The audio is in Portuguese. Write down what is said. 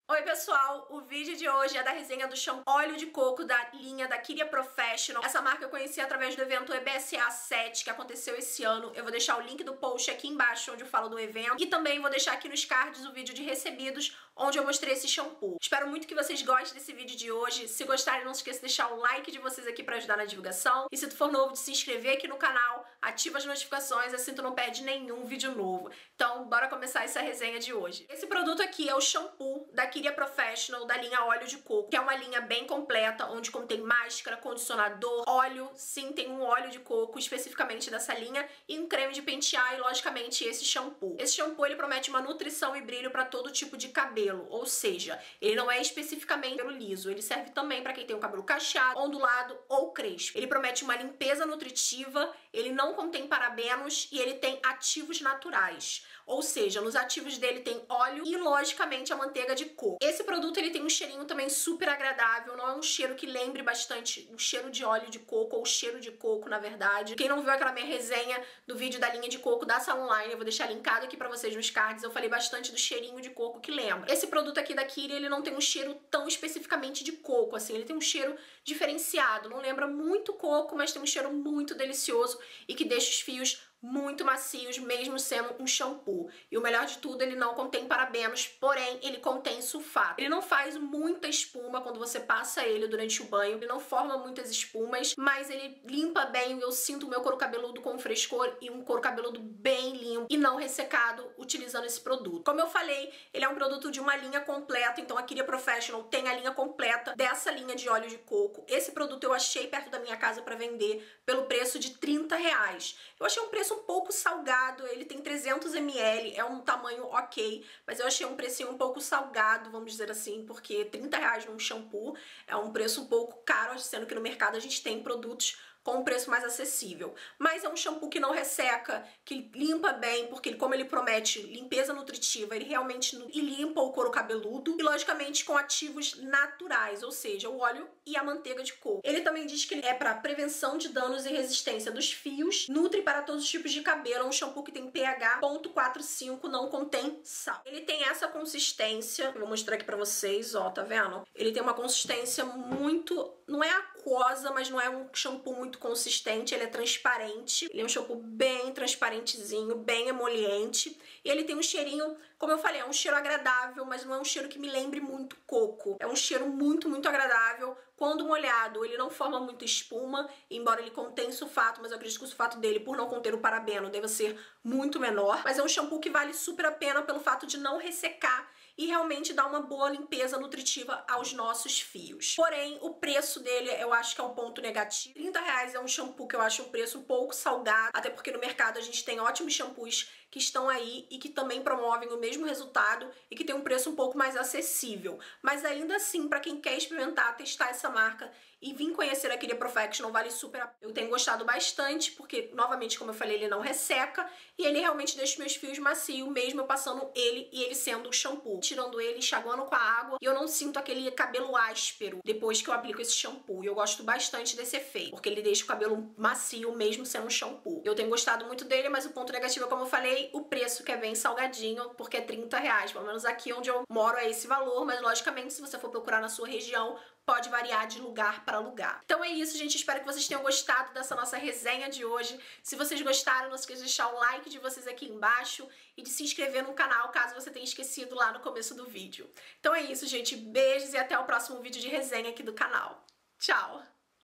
Oi pessoal, o vídeo de hoje é da resenha do shampoo óleo de coco da linha da Kyria Professional. Essa marca eu conheci através do evento EBSA 7 que aconteceu esse ano. Eu vou deixar o link do post aqui embaixo onde eu falo do evento e também vou deixar aqui nos cards o vídeo de recebidos onde eu mostrei esse shampoo. Espero muito que vocês gostem desse vídeo de hoje. Se gostarem, não se esqueça de deixar o like de vocês aqui pra ajudar na divulgação. E se tu for novo, de se inscrever aqui no canal, ativa as notificações, assim tu não perde nenhum vídeo novo. Então, bora começar essa resenha de hoje. Esse produto aqui é o shampoo da Kyria Professional da linha óleo de coco, que é uma linha bem completa, onde contém máscara, condicionador, óleo, sim, tem um óleo de coco especificamente dessa linha e um creme de pentear e, logicamente, esse shampoo. Esse shampoo, ele promete uma nutrição e brilho para todo tipo de cabelo, ou seja, ele não é especificamente cabelo liso, ele serve também para quem tem o cabelo cacheado, ondulado ou crespo. Ele promete uma limpeza nutritiva, ele não contém parabenos e ele tem ativos naturais, ou seja, nos ativos dele tem óleo e, logicamente, a manteiga de coco. Esse produto ele tem um cheirinho também super agradável, não é um cheiro que lembre bastante o cheiro de óleo de coco ou cheiro de coco, na verdade. Quem não viu aquela minha resenha do vídeo da linha de coco da Salon Line, eu vou deixar linkado aqui pra vocês nos cards, eu falei bastante do cheirinho de coco que lembra. Esse produto aqui da Kyria, ele não tem um cheiro tão especificamente de coco, assim, ele tem um cheiro diferenciado, não lembra muito coco, mas tem um cheiro muito delicioso e que deixa os fios muito macios, mesmo sendo um shampoo. E o melhor de tudo, ele não contém parabenos, porém ele contém sulfato. Ele não faz muita espuma quando você passa ele durante o banho, ele não forma muitas espumas, mas ele limpa bem. Eu sinto o meu couro cabeludo com frescor e um couro cabeludo bem limpo e não ressecado utilizando esse produto. Como eu falei, ele é um produto de uma linha completa, então a Kyria Professional tem a linha completa dessa linha de óleo de coco. Esse produto eu achei perto da minha casa para vender pelo preço de R$30. Eu achei um preço um pouco salgado, ele tem 300 ml, é um tamanho ok, mas eu achei um precinho um pouco salgado, vamos dizer assim, porque R$30 num shampoo é um preço um pouco caro, sendo que no mercado a gente tem produtos com um preço mais acessível. Mas é um shampoo que não resseca, que limpa bem, porque como ele promete limpeza nutritiva, ele realmente limpa o couro cabeludo e, logicamente, com ativos naturais, ou seja, o óleo e a manteiga de coco. Ele também diz que ele é para prevenção de danos e resistência dos fios, nutre para todos os tipos de cabelo, é um shampoo que tem pH 0,45, não contém sal. Ele tem essa consistência, eu vou mostrar aqui pra vocês, ó, tá vendo? Ele tem uma consistência muito, não é aquosa, mas não é um shampoo muito consistente, ele é transparente, ele é um shampoo bem transparentezinho, bem emoliente, e ele tem um cheirinho, como eu falei, é um cheiro agradável, mas não é um cheiro que me lembre muito coco, é um cheiro muito, muito agradável. Quando molhado, ele não forma muita espuma, embora ele contenha sulfato, mas eu acredito que o sulfato dele, por não conter o parabeno, deve ser muito menor, mas é um shampoo que vale super a pena pelo fato de não ressecar e realmente dar uma boa limpeza nutritiva aos nossos fios. Porém, o preço dele eu acho que é um ponto negativo. R$30 é um shampoo que eu acho um preço um pouco salgado, até porque no mercado a gente tem ótimos shampoos que estão aí e que também promovem o mesmo resultado e que tem um preço um pouco mais acessível. Mas ainda assim, para quem quer experimentar, testar essa marca e vir conhecer a Kyria Professional, vale super a pena. Eu tenho gostado bastante, porque, novamente, como eu falei, ele não resseca e ele realmente deixa os meus fios macios, mesmo eu passando ele e ele sendo o shampoo. Tirando ele, enxaguando com a água, e eu não sinto aquele cabelo áspero depois que eu aplico esse shampoo. E eu gosto bastante desse efeito, porque ele deixa o cabelo macio, mesmo sendo um shampoo. Eu tenho gostado muito dele, mas o ponto negativo é, como eu falei, o preço, que é bem salgadinho, porque é R$30. Pelo menos aqui onde eu moro é esse valor, mas logicamente, se você for procurar na sua região, pode variar de lugar para lugar. Então é isso, gente. Espero que vocês tenham gostado dessa nossa resenha de hoje. Se vocês gostaram, não se esqueça de deixar o like de vocês aqui embaixo e de se inscrever no canal, caso você tenha esquecido lá no começo do vídeo. Então é isso, gente. Beijos e até o próximo vídeo de resenha aqui do canal. Tchau!